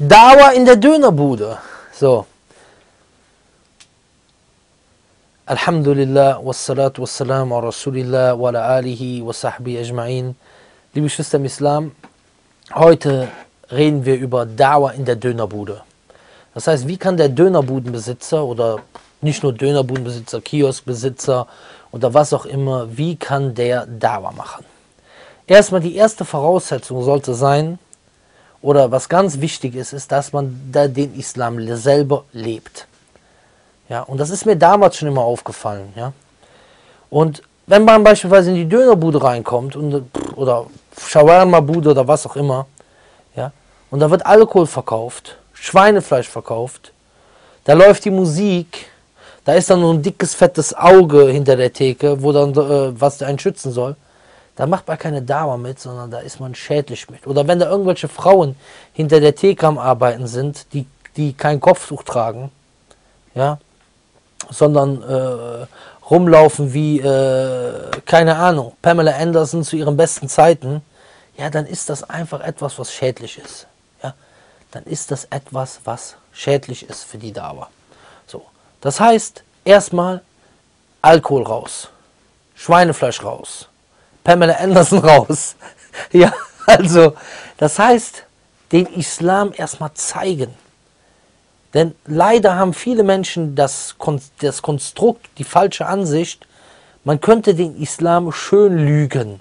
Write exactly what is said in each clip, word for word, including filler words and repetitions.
Dawa in der Dönerbude. So. Alhamdulillah, wassalatu wassalamu ala Rasulillah wa ala alihi wa sahbihi ajma'in. Liebe Geschwister im Islam, heute reden wir über Dawa in der Dönerbude. Das heißt, wie kann der Dönerbudenbesitzer oder nicht nur Dönerbudenbesitzer, Kioskbesitzer oder was auch immer, wie kann der Dawa machen? Erstmal die erste Voraussetzung sollte sein, oder was ganz wichtig ist, ist, dass man da den Islam selber lebt. Ja, und das ist mir damals schon immer aufgefallen. Ja. Und wenn man beispielsweise in die Dönerbude reinkommt, und, oder Shawarma-Bude oder was auch immer, ja, und da wird Alkohol verkauft, Schweinefleisch verkauft, da läuft die Musik, da ist dann nur ein dickes, fettes Auge hinter der Theke, wo dann, äh, was einen schützen soll. Da macht man keine Dawa mit, sondern da ist man schädlich mit. Oder wenn da irgendwelche Frauen hinter der Theke am Arbeiten sind, die, die kein Kopftuch tragen, ja, sondern äh, rumlaufen wie, äh, keine Ahnung, Pamela Anderson zu ihren besten Zeiten, ja, dann ist das einfach etwas, was schädlich ist. Ja, dann ist das etwas, was schädlich ist für die Dawa. So, das heißt, erstmal Alkohol raus, Schweinefleisch raus, Pamela Anderson raus. Ja, also, das heißt, den Islam erstmal zeigen. Denn leider haben viele Menschen das, das Konstrukt, die falsche Ansicht, man könnte den Islam schön lügen.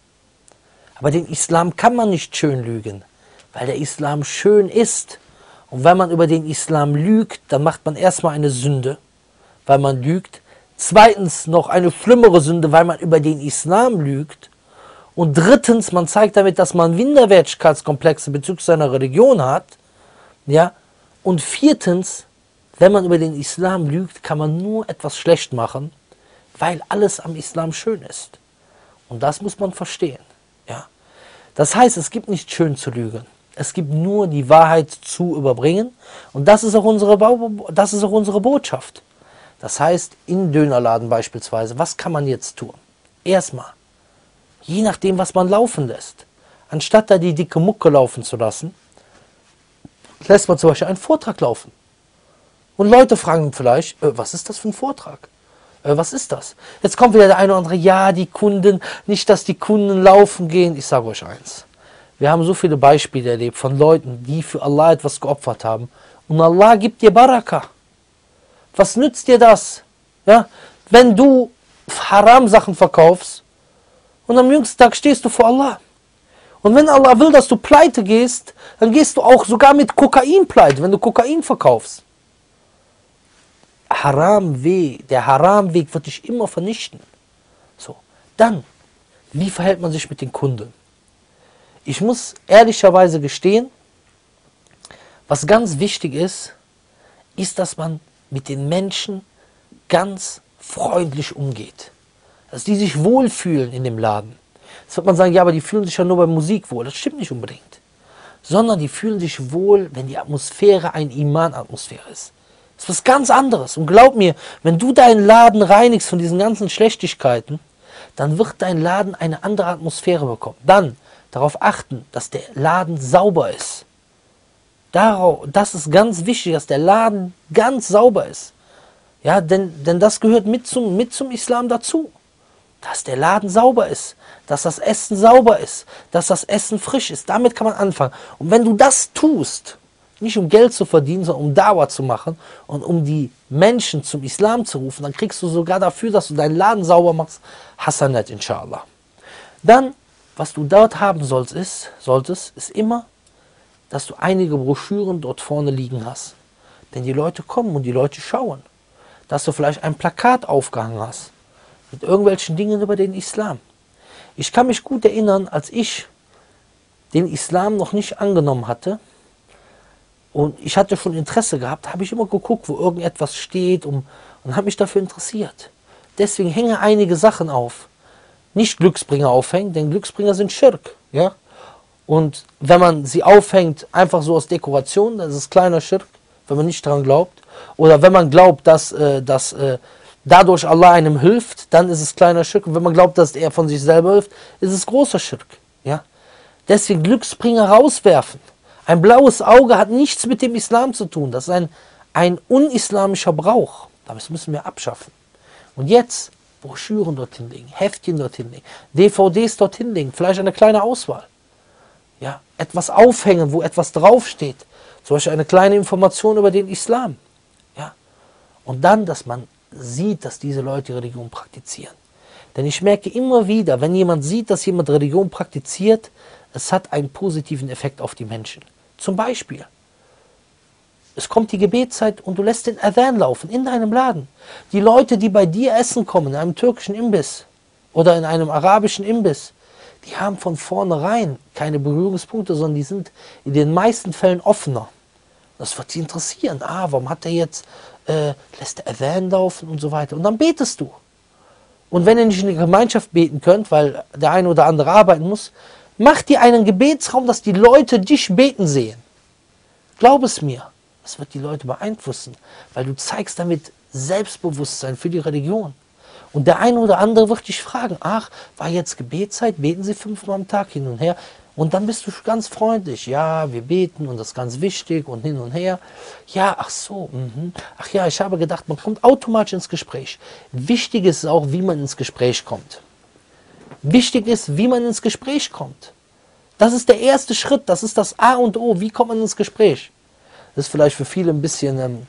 Aber den Islam kann man nicht schön lügen, weil der Islam schön ist. Und wenn man über den Islam lügt, dann macht man erstmal eine Sünde, weil man lügt. Zweitens noch eine schlimmere Sünde, weil man über den Islam lügt. Und drittens, man zeigt damit, dass man Minderwertigkeitskomplexe bezüglich seiner Religion hat. Ja. Und viertens, wenn man über den Islam lügt, kann man nur etwas schlecht machen, weil alles am Islam schön ist. Und das muss man verstehen. Ja. Das heißt, es gibt nicht schön zu lügen. Es gibt nur die Wahrheit zu überbringen. Und das ist auch unsere, das ist auch unsere Botschaft. Das heißt, in Dönerladen beispielsweise, was kann man jetzt tun? Erstmal, je nachdem, was man laufen lässt. Anstatt da die dicke Mucke laufen zu lassen, lässt man zum Beispiel einen Vortrag laufen. Und Leute fragen vielleicht, äh, was ist das für ein Vortrag? Äh, was ist das? Jetzt kommt wieder der eine oder andere, ja, die Kunden, nicht, dass die Kunden laufen gehen. Ich sage euch eins, wir haben so viele Beispiele erlebt von Leuten, die für Allah etwas geopfert haben. Und Allah gibt dir Baraka. Was nützt dir das? Ja? Wenn du Haram-Sachen verkaufst und am jüngsten Tag stehst du vor Allah. Und wenn Allah will, dass du pleite gehst, dann gehst du auch sogar mit Kokain pleite, wenn du Kokain verkaufst. Haramweg, der Haramweg wird dich immer vernichten. So, dann, wie verhält man sich mit den Kunden? Ich muss ehrlicherweise gestehen, was ganz wichtig ist, ist, dass man mit den Menschen ganz freundlich umgeht. Dass die sich wohlfühlen in dem Laden. Jetzt wird man sagen, ja, aber die fühlen sich ja nur bei Musik wohl. Das stimmt nicht unbedingt. Sondern die fühlen sich wohl, wenn die Atmosphäre eine Iman-Atmosphäre ist. Das ist was ganz anderes. Und glaub mir, wenn du deinen Laden reinigst von diesen ganzen Schlechtigkeiten, dann wird dein Laden eine andere Atmosphäre bekommen. Dann darauf achten, dass der Laden sauber ist. Darauf, das ist ganz wichtig, dass der Laden ganz sauber ist. Ja, denn, denn das gehört mit zum, mit zum Islam dazu. Dass der Laden sauber ist, dass das Essen sauber ist, dass das Essen frisch ist. Damit kann man anfangen. Und wenn du das tust, nicht um Geld zu verdienen, sondern um Dawa zu machen und um die Menschen zum Islam zu rufen, dann kriegst du sogar dafür, dass du deinen Laden sauber machst, Hasanat, inshallah. Dann, was du dort haben sollst, ist, solltest, ist immer, dass du einige Broschüren dort vorne liegen hast. Denn die Leute kommen und die Leute schauen. Dass du vielleicht ein Plakat aufgehangen hast mit irgendwelchen Dingen über den Islam. Ich kann mich gut erinnern, als ich den Islam noch nicht angenommen hatte und ich hatte schon Interesse gehabt, habe ich immer geguckt, wo irgendetwas steht und, und habe mich dafür interessiert. Deswegen hänge einige Sachen auf. Nicht Glücksbringer aufhängen, denn Glücksbringer sind Schirk. Ja? Und wenn man sie aufhängt, einfach so aus Dekoration, das ist kleiner Schirk, wenn man nicht daran glaubt. Oder wenn man glaubt, dass, äh, dass äh, dadurch Allah einem hilft, dann ist es kleiner Schirk. Und wenn man glaubt, dass er von sich selber hilft, ist es großer Schirk. Ja? Deswegen Glücksbringer rauswerfen. Ein blaues Auge hat nichts mit dem Islam zu tun. Das ist ein, ein unislamischer Brauch. Das müssen wir abschaffen. Und jetzt Broschüren dorthin legen, Heftchen dorthin legen, D V Ds dorthin legen, vielleicht eine kleine Auswahl. Ja, etwas aufhängen, wo etwas draufsteht. Zum Beispiel eine kleine Information über den Islam. Ja. Und dann, dass man sieht, dass diese Leute die Religion praktizieren. Denn ich merke immer wieder, wenn jemand sieht, dass jemand Religion praktiziert, es hat einen positiven Effekt auf die Menschen. Zum Beispiel, es kommt die Gebetszeit und du lässt den Adhan laufen in deinem Laden. Die Leute, die bei dir essen kommen, in einem türkischen Imbiss oder in einem arabischen Imbiss, die haben von vornherein keine Berührungspunkte, sondern die sind in den meisten Fällen offener. Das wird sie interessieren. Ah, warum hat er jetzt, äh, lässt der Adhan laufen und so weiter. Und dann betest du. Und wenn ihr nicht in der Gemeinschaft beten könnt, weil der eine oder andere arbeiten muss, macht dir einen Gebetsraum, dass die Leute dich beten sehen. Glaub es mir, das wird die Leute beeinflussen, weil du zeigst damit Selbstbewusstsein für die Religion. Und der eine oder andere wird dich fragen, ach, war jetzt Gebetszeit, beten Sie fünfmal am Tag hin und her. Und dann bist du ganz freundlich, ja, wir beten und das ist ganz wichtig und hin und her. Ja, ach so, mh. ach ja, ich habe gedacht, man kommt automatisch ins Gespräch. Wichtig ist auch, wie man ins Gespräch kommt. Wichtig ist, wie man ins Gespräch kommt. Das ist der erste Schritt, das ist das A und O, wie kommt man ins Gespräch? Das ist vielleicht für viele ein bisschen, ähm,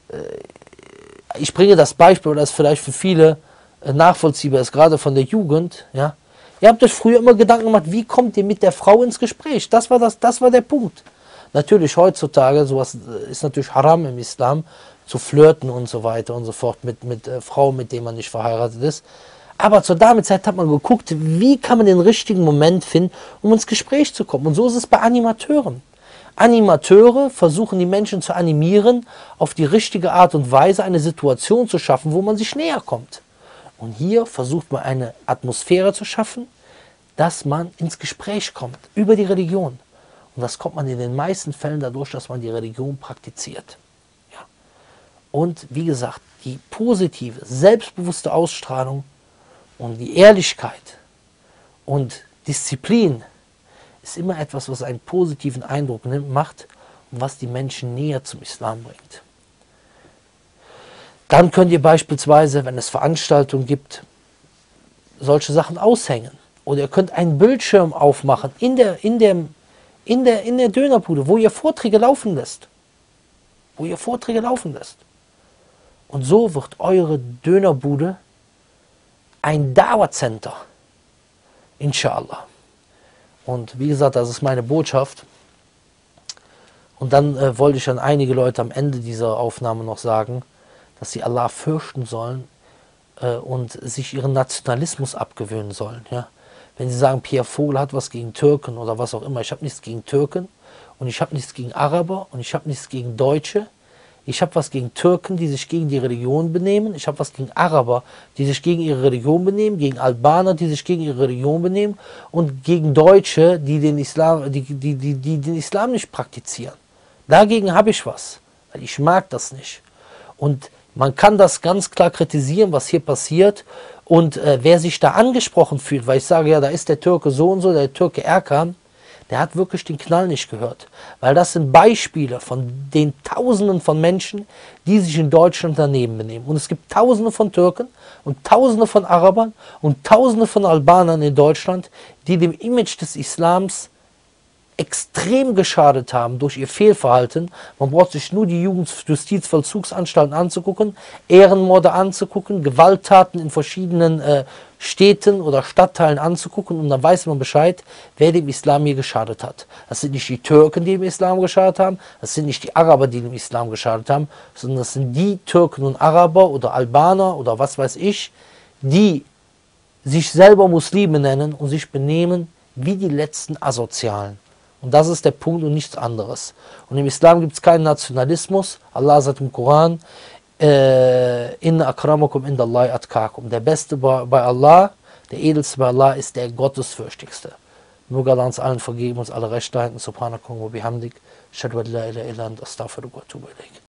äh, ich bringe das Beispiel, oder das ist vielleicht für viele äh, nachvollziehbar ist, gerade von der Jugend, ja. Ihr habt euch früher immer Gedanken gemacht, wie kommt ihr mit der Frau ins Gespräch? Das war, das, das war der Punkt. Natürlich heutzutage, sowas ist natürlich haram im Islam, zu flirten und so weiter und so fort mit, mit äh, Frauen, mit denen man nicht verheiratet ist. Aber zur damaligen hat man geguckt, wie kann man den richtigen Moment finden, um ins Gespräch zu kommen. Und so ist es bei Animateuren. Animateure versuchen die Menschen zu animieren, auf die richtige Art und Weise eine Situation zu schaffen, wo man sich näher kommt. Und hier versucht man eine Atmosphäre zu schaffen, dass man ins Gespräch kommt über die Religion. Und das kommt man in den meisten Fällen dadurch, dass man die Religion praktiziert. Ja. Und wie gesagt, die positive, selbstbewusste Ausstrahlung und die Ehrlichkeit und Disziplin ist immer etwas, was einen positiven Eindruck nimmt, macht und was die Menschen näher zum Islam bringt. Dann könnt ihr beispielsweise, wenn es Veranstaltungen gibt, solche Sachen aushängen. Oder ihr könnt einen Bildschirm aufmachen in der, in dem, in der, in der Dönerbude, wo ihr Vorträge laufen lässt. Wo ihr Vorträge laufen lässt. Und so wird eure Dönerbude ein Dawah-Center. Inshallah. Und wie gesagt, das ist meine Botschaft. Und dann äh, wollte ich an einige Leute am Ende dieser Aufnahme noch sagen, dass sie Allah fürchten sollen äh, und sich ihren Nationalismus abgewöhnen sollen. Ja? Wenn sie sagen, Pierre Vogel hat was gegen Türken oder was auch immer, ich habe nichts gegen Türken und ich habe nichts gegen Araber und ich habe nichts gegen Deutsche. Ich habe was gegen Türken, die sich gegen die Religion benehmen. Ich habe was gegen Araber, die sich gegen ihre Religion benehmen, gegen Albaner, die sich gegen ihre Religion benehmen und gegen Deutsche, die den Islam, die, die, die, die den Islam nicht praktizieren. Dagegen habe ich was, weil ich mag das nicht. Und man kann das ganz klar kritisieren, was hier passiert. Und äh, wer sich da angesprochen fühlt, weil ich sage, ja, da ist der Türke so und so, der Türke Erkan, der hat wirklich den Knall nicht gehört. Weil das sind Beispiele von den Tausenden von Menschen, die sich in Deutschland daneben benehmen. Und es gibt Tausende von Türken und Tausende von Arabern und Tausende von Albanern in Deutschland, die dem Image des Islams extrem geschadet haben durch ihr Fehlverhalten. Man braucht sich nur die Jugendjustizvollzugsanstalten anzugucken, Ehrenmorde anzugucken, Gewalttaten in verschiedenen äh, Städten oder Stadtteilen anzugucken und dann weiß man Bescheid, wer dem Islam hier geschadet hat. Das sind nicht die Türken, die dem Islam geschadet haben, das sind nicht die Araber, die dem Islam geschadet haben, sondern das sind die Türken und Araber oder Albaner oder was weiß ich, die sich selber Muslime nennen und sich benehmen wie die letzten Asozialen. Und das ist der Punkt und nichts anderes. Und im Islam gibt es keinen Nationalismus. Allah sagt im Koran, Inna akramakum indallahi atqakum. Der Beste bei Allah, der Edelste bei Allah ist der Gottesfürchtigste. Möge Allah uns allen vergeben, uns alle Recht halten. Subhanakum wa bihamdik. Ashhadu an la ilaha illa anta astaghfiruka wa atubu ilaik.